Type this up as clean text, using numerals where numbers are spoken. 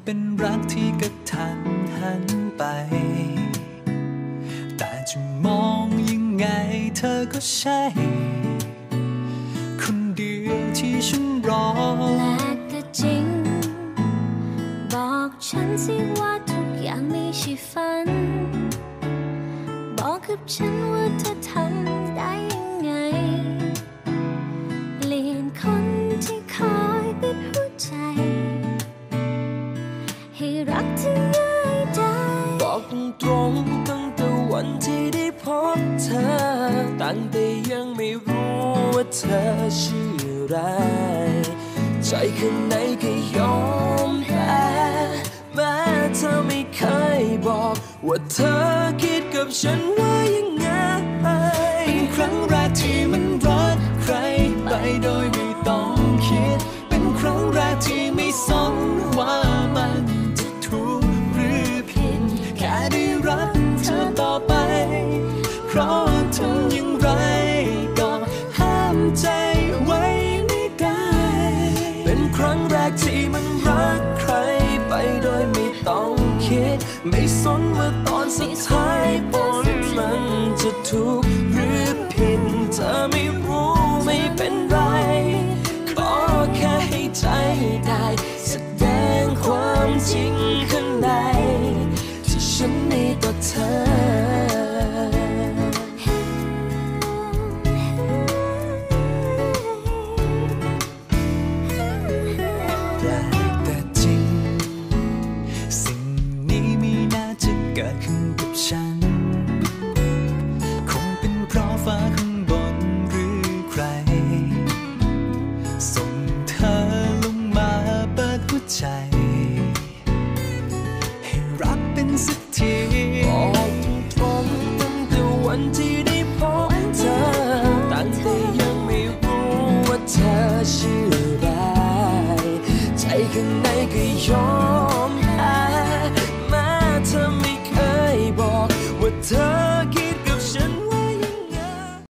เป็นรักที่กระทันหันไปแต่จะมองยังไงเธอก็ใช่คนเดียวที่ฉันรอและก็จริงบอกฉันสิว่าทุกอย่างไม่ใช่ฝันบอกกับฉันว่าเธอทำได้ยังไงเปลี่ยนคนที่คอยปิดหัวใจให้รักที่ง่ายได้บอกตรงตั้งแต่วันที่ได้พบเธอตั้งแต่ยังไม่รู้ว่าเธอชื่ออะไรใจข้างในก็ยอมแพ้แม้เธอไม่เคยบอกว่าเธอคิดกับฉันว่ายังไงเป็นครั้งแรกที่มันรักใครไปโดยไม่ต้องคิดเป็นครั้งแรกที่ไม่สนว่ามันจะถูกหรือผิดแค่ได้รักเธอต่อไปเพราะทำอย่างไรก็ห้ามใจไว้ไม่ได้เป็นครั้งแรกที่มันรักใครไปโดยไม่ต้องคิดไม่สนว่าตอนสุดท้ายผลมันจะถูกหรือผิดเธอไม่รู้ไม่เป็นไรขอแค่ให้ใจได้แสดงความจริงข้างในที่ฉันมีต่อเธอเกิดขึ้นกับฉันคงเป็นเพราะฟ้าข้างบนหรือใครส่งเธอลงมาเปิดหัวใจให้รักเป็นสักทีบอกตรงตั้งแต่วันที่ได้พบเธอตั้งแต่ยังไม่รู้ว่าเธอชื่ออะไรใจข้างในก็ยอม